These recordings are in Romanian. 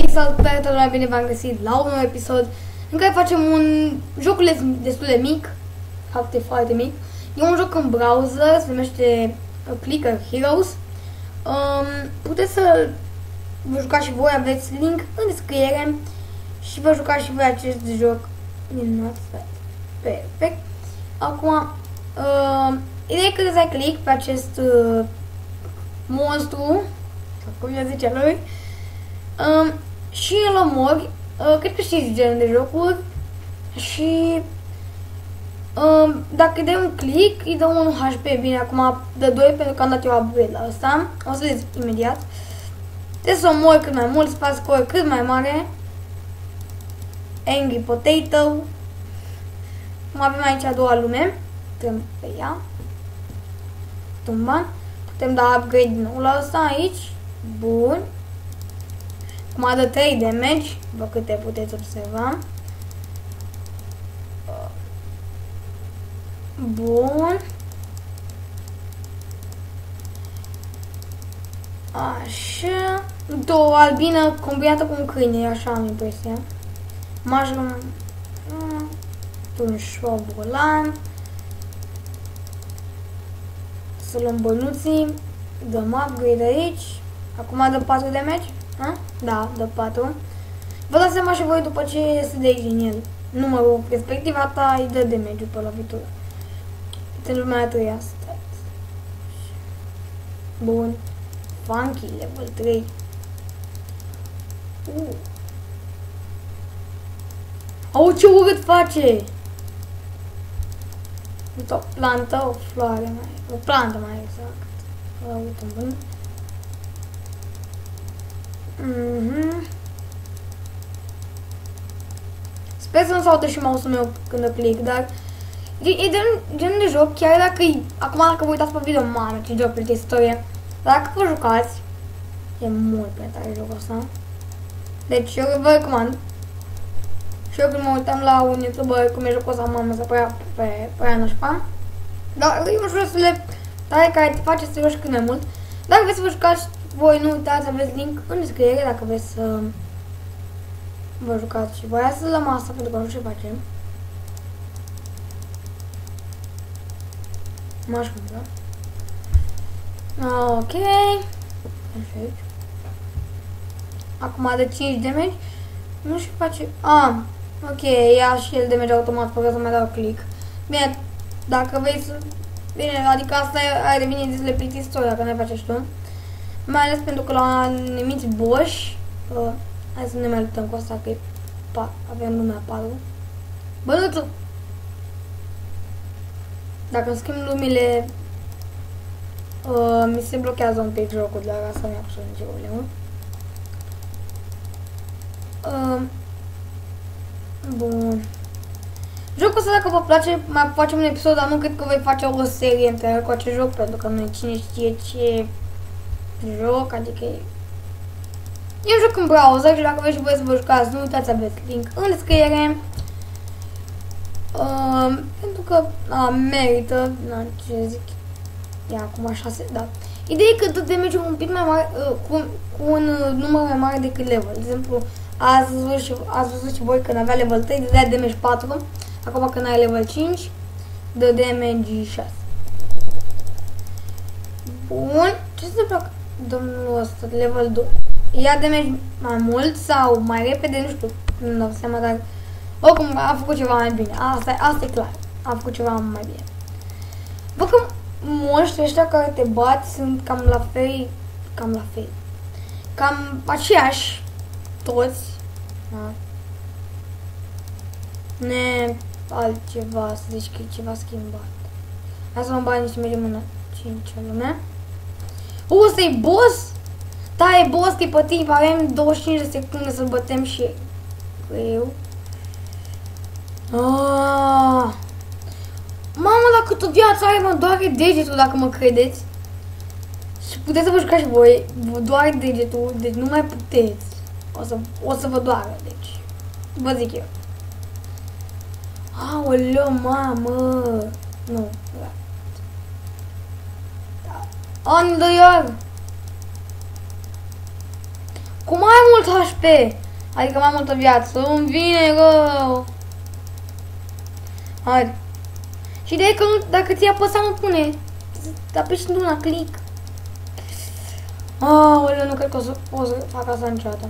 Salutare, toată lumea, bine v-am găsit la un nou episod în care facem un joculeț destul de mic, fapt e foarte mic. E un joc în browser, se numește Clicker Heroes. Puteți să vă jucați și voi, aveți link în descriere și vă jucați și voi acest joc minunat. Perfect. Acum, ideea e că să ai click pe acest monstru, sau cum îi zice lui, și îl omori. Cred că știți genul de jocuri. Și dacă îi dai un click, îi dă 1 HP. Bine, acum dă 2 pentru că am dat eu upgrade la ăsta. O să vedeți imediat. Trebuie să omori cât mai mult, să faci score cât mai mare. Angry Potato. Cum avem aici a doua lume. Putem pe ea. Tumba. Putem da upgrade din nou la ăsta aici. Bun. Acum dă 3 damage, după câte puteți observa. Bun. Așa. O albină combinată cu un câine, așa am impresia. Mushroom. Un șobolan. Să luăm bănuții. Dăm upgrade aici. Acum dă 4 damage. Da, dă 4. Vă dați seama și voi după ce iese de aici din el. Numărul respectiv, asta îi dă damage pe lovitură. Pentru lumea 3 asta. Bun. Funky, level 3. Au, ce urât face! Uite, o plantă, o floare mai... O plantă mai exact. Uite, bun. Sper să nu se audă și mouse-ul meu când o click, dar e genul de joc, chiar dacă acum dacă vă uitați pe video, mamă, ce joc pe istorie, dacă vă jucați, e mult prea tare jocul ăsta. Deci eu vă recomand. Și eu când mă uitam la un youtuber cum e jocul ăsta, mamă, să părea nașpa. Dar e un joc tare care te face să te joci cât mai mult. Dacă vreți să vă jucați voi, nu uitați, aveți link în descriere dacă vreți să vă jucați și voi. Hai să luăm asta pentru că nu știu ce facem. Mushroom, da? Ok. Perfect. Acum de 5 damage. Nu știu ce face. Ok, ia și el damage automat fără să mai dau click. Bine, dacă vrei să... Bine, adică asta ar deveni destul de plictisitor dacă nu-i faci tu. Mai ales pentru că la anumiți boși, hai să ne mai luptăm cu asta, că avem lumea 4. Bănuțul! Dacă îmi schimb lumile, mi se blochează un pic jocul, dar asta mi-a pus nicio problemă. Bun. Jocul ăsta, dacă vă place, mai facem un episod, dar nu cred că voi face o serie întreagă cu acest joc, pentru că nu e cine știe ce joc, adică e un joc în browser și dacă vreți și voi să vă jucați, nu uitați, aveți link în descriere. Pentru că merită, ce zic, ia acum 6, da. Ideea e că dă damage un pic mai mare, cu un număr mai mare decât level. De exemplu, ați văzut și voi când avea level 3, dădea damage 4, acum când ai level 5, dă damage 6. Bun, ce se întâmplă domnul ăsta, level 2? Ia damage mai mult sau mai repede, nu știu, nu dau seama, dar oricum a făcut ceva mai bine, asta e clar, a făcut ceva mai bine. Văd că monștrii ăștia care te bat sunt cam la fel, cam aceiași, toți, da. Altceva, să zici că e ceva schimbat. Hai să luăm banii și mergem în 5-a lume. Ăsta e boss? Da, e boss, că e pe timp, avem 25 de secunde să-l bătem și eu. Mamă, la câtă viață are, mă doare degetul, dacă mă credeți. Și puteți să vă jucați și voi, vă doare degetul, deci nu mai puteți. O să vă doară, deci, vă zic eu. Aoleu, mamă. Nu, da. On the yard. Cum ai mult HP! Adică mai multă viață. Îmi vine rău. Haide. Și de că nu, dacă ți-ai apăsat nu pune. Apeși una, click. Aoleu, nu cred că o să fac asta niciodată.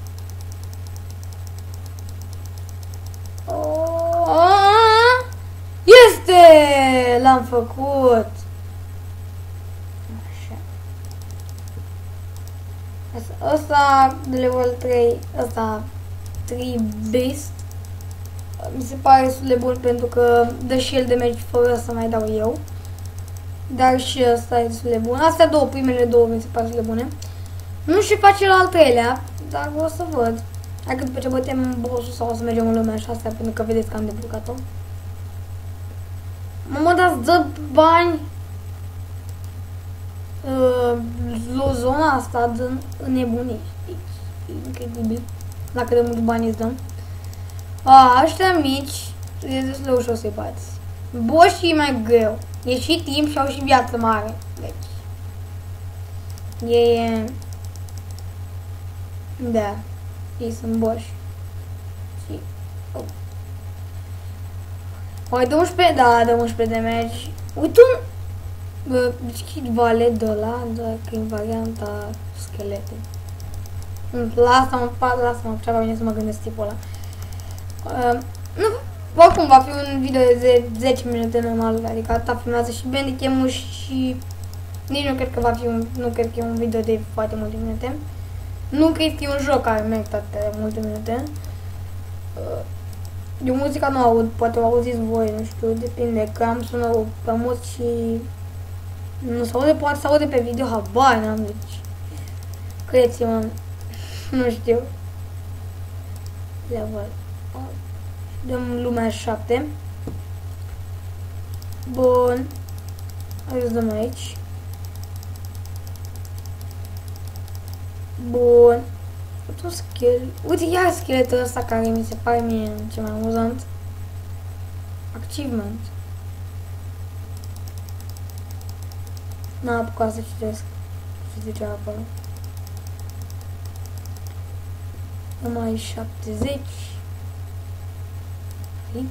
Este! L-am făcut! Așa. Ăsta de level 3, ăsta 3 Beast. Mi se pare destul de bun pentru că dă și el damage fără să mai dau eu. Dar și ăsta e destul de bun. Astea două, primele două mi se pare destul de bune. Nu știu face la al treilea, dar o să văd. Hai că după ce bătem boss-ul sau o să mergem în lumea și astea, pentru că vedeți că am deblocat-o. Mă dați dă bani. Zona asta dă nebunii. Incredibil. La cât de mulți bani îți dăm. Ăștia mici e destul de ușor să-i bați. Boșii e mai greu. E și timp și au și viață mare. Deci. Da. Ei sunt boși. Și... Oai, de 11, da, de 11 damage. Uite un... Schid valet de ăla, doar că e varianta schelete. Lasă-mă, ceva bine să mă gândesc tipul ăla. Nu, oricum va fi un video de 10 minute normal, adică atâta filmează și Bandicam-ul și nici nu cred că va fi nu cred că e un video de foarte multe minute. Nu cred că e un joc care merită atâtea multe minute. Eu muzica nu aud, poate o auziți voi, nu știu, depinde, că am sunat pe mult și nu se aude, poate se aude pe video, habar n-am, deci credeți-mă, nu știu. Level. Dăm lumea 7. Bun. Hai să dăm aici. Bun. Un skill. Uite, iar scheletul ăsta care mi se pare mie cel mai amuzant. Achievement. N-am apucat să citesc ce zicea acolo. Numai 70. Aici.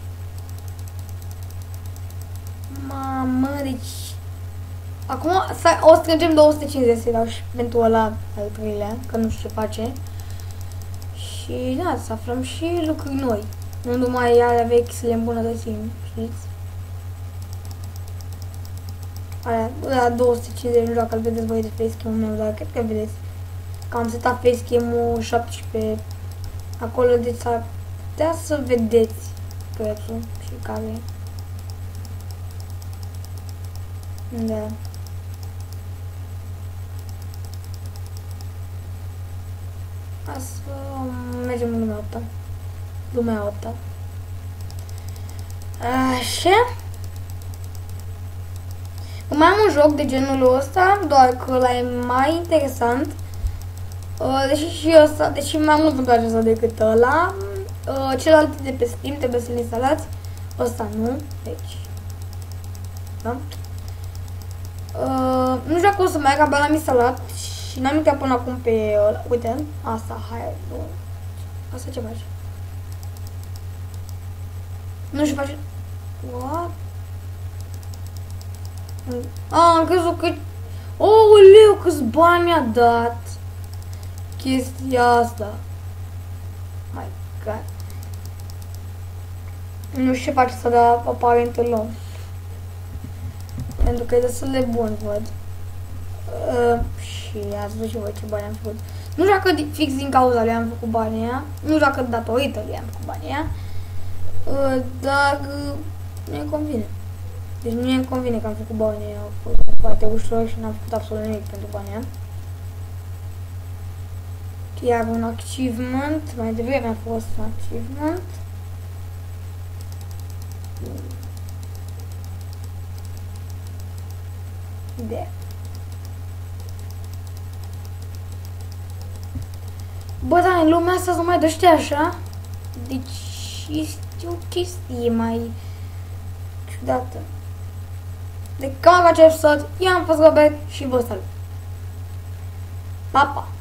Mamă, deci... Acum o strângem 250 să-i dau și pentru ăla al treilea, că nu știu ce face. Și da, să aflăm și lucruri noi. Nu numai alea vechi să le îmbunătățim, știți? Alea 250 nu știu dacă îl vedeți voi de facecam-ul meu, dar cred că vedeți. Că am setat facecam-ul 17 acolo, deci s-ar putea să vedeți prețul și care. Da. Hai să mergem în lumea 8. Lumea 8. Așa. Mai am un joc de genul ăsta, doar că ăla e mai interesant. Deși și ăsta, deși mai mult îmi place ăsta decât ăla. Celălalt de pe Steam trebuie să-l instalați. Ăsta nu, deci. Da? Nu știu dacă o să merg, abia l-am instalat și n-am intrat până acum pe ăla. Uite, asta, hai, nu. Asta ce face? Nu știu face. What? Am crezut că... Ouleu, câți bani mi-a dat chestia asta. My God. Nu știu ce face să da aparent îl luăm. Pentru că e destul de bun, văd. Și ați văzut și voi ce bani am făcut. Nu știu dacă fix din cauza lui am făcut banii aia. Nu știu dacă datorită lui am făcut banii aia. Dar mi-e convine. Deci mie-mi convine că am făcut banii aia. Au fost foarte ușor și n-am făcut absolut nimic pentru banii aia. Iar un achievement. Mai devreme a fost un achievement. De. Bă, dar în lumea asta să mai dăște așa. Deci este o chestie mai ciudată. De cam ca ce episod, eu am fost Robert și vă salut. Pa, pa!